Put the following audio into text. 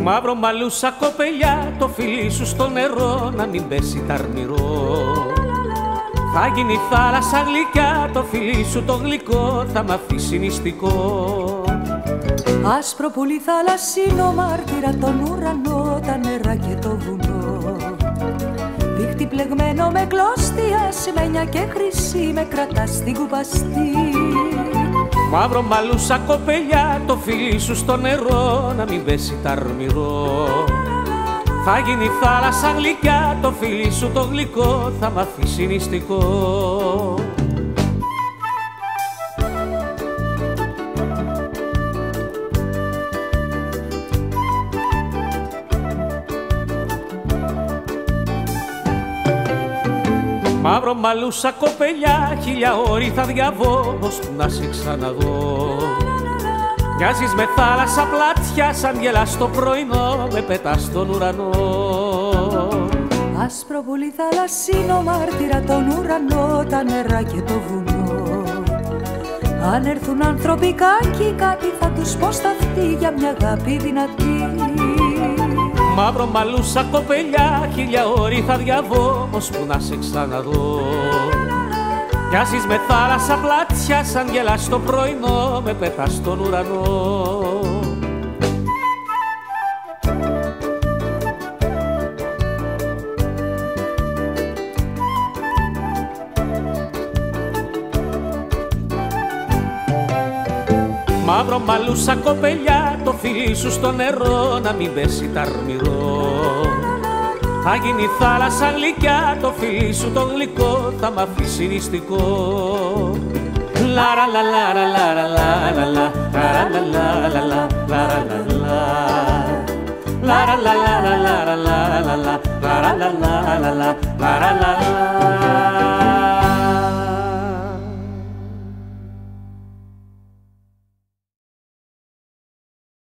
Μαύρο μαλλούσα κοπελιά, το φιλί σου στο νερό να μην πέσει ταρμυρό. Θα γίνει θάλασσα γλυκιά, το φιλί σου το γλυκό θα μ' αφήσει νηστικό. Άσπρο πουλί θαλασσίνο μάρτυρα τον ουρανό, τα νερά και το βουνό. Δίχτυ πλεγμένο με κλώστια, σημαίνια και χρυσή, με κρατά στην κουπαστή. Μαύρο μαλλούσα κοπελιά, το φιλί σου στο νερό να μην πέσει ταρμυρό. Θα γίνει θάλασσα γλυκιά, το φιλί σου το γλυκό θα μ' αφήσει νηστικό. Μαύρο μαλλούσα κοπελιά, χίλια ώρη θα διαβώ ώσπου να σε ξαναδώ. Μοιάζεις με θάλασσα πλάτια, σαν γελάς το πρωινό, με πετάς στον ουρανό. Άσπρο πουλί θαλασσίνο μάρτυρα τον ουρανό, τα νερά και το βουνό. Αν έρθουν άνθρωποι κακοί, κάτι θα τους πω στα αυτή για μια αγάπη δυνατή. Μαύρο μαλλούσα κοπελιά, χίλια ώρη θα διαβώ ώσπου να σε ξαναδώ. Μοιάζεις με θάλασσα πλάτια, σαν γελάς το πρωινό, με πετάς στον ουρανό. Μαύρο μαλλούσα κοπελιά, το φιλί σου στο νερό να μην πέσει ταρμυρό. Θα γίνει θάλασσα γλυκιά, το φιλί σου το γλυκό θα μ' αφήσει νηστικό. Λαρα λα λαρα λαρα λαρα λα λαρα λα λαρα λαρα λαρα λα λαρα λαρα λαρα λαρα λα λαρα λαρα λαρα λα.